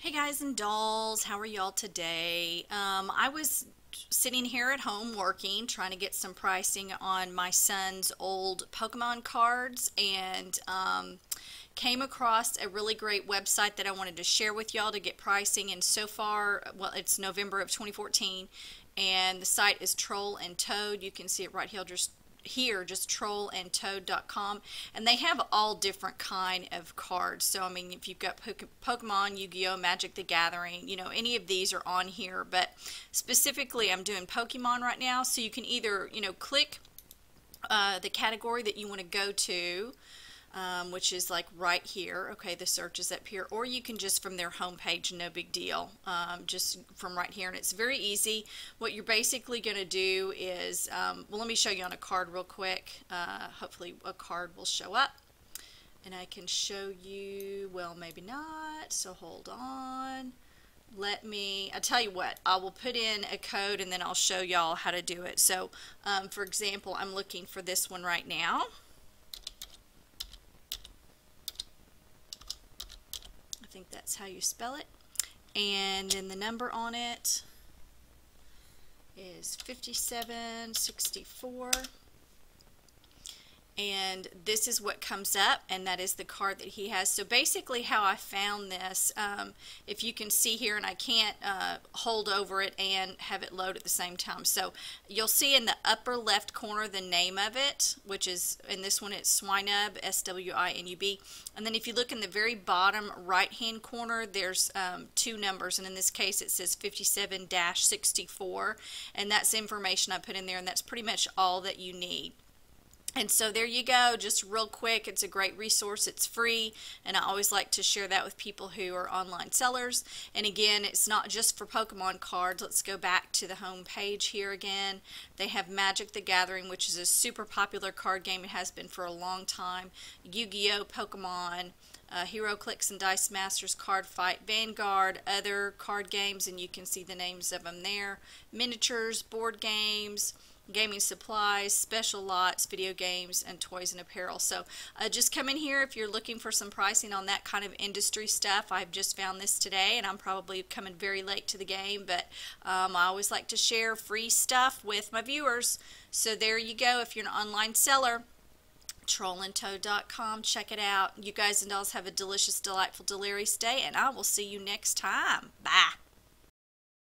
Hey guys and dolls, how are y'all today? I was sitting here at home working, trying to get some pricing on my son's old Pokemon cards and came across a really great website that I wanted to share with y'all to get pricing. And so far, well, it's November of 2014 and the site is Troll and Toad. You can see it right here, just trollandtoad.com, and they have all different kind of cards. So I mean, if you've got Pokemon, Yu-Gi-Oh, Magic the Gathering, any of these are on here, but specifically I'm doing Pokemon right now. So you can either click the category that you want to go to, which is like right here. Okay, the search is up here, or you can just from their homepage, no big deal, just from right here, and it's very easy. What you're basically going to do is, well, let me show you on a card real quick. Hopefully a card will show up, and I can show you, well, maybe not, so hold on. I'll tell you what, I will put in a code and then I'll show y'all how to do it. So, for example, I'm looking for this one right now. I think that's how you spell it. And then the number on it is 5764. And this is what comes up, and that is the card that he has. So basically how I found this, if you can see here, and I can't hold over it and have it load at the same time. So you'll see in the upper left corner the name of it, which is, in this one it's Swinub, S-W-I-N-U-B. And then if you look in the very bottom right hand corner, there's two numbers, and in this case it says 57-64, and that's information I put in there, and that's pretty much all that you need. And so there you go, just real quick. It's a great resource, it's free, and I always like to share that with people who are online sellers. And again, it's not just for Pokemon cards. Let's go back to the home page here again. They have Magic the Gathering, which is a super popular card game. It has been for a long time. Yu-Gi-Oh, Pokemon, HeroClix and Dice Masters, Card Fight, Vanguard, other card games, and you can see the names of them there. Miniatures, board games, gaming supplies, special lots, video games, and toys and apparel. So just come in here if you're looking for some pricing on that kind of industry stuff. I've just found this today, and I'm probably coming very late to the game, but I always like to share free stuff with my viewers. So there you go. If you're an online seller, trollandtoad.com, check it out. You guys and dolls have a delicious, delightful, delirious day, and I will see you next time. Bye.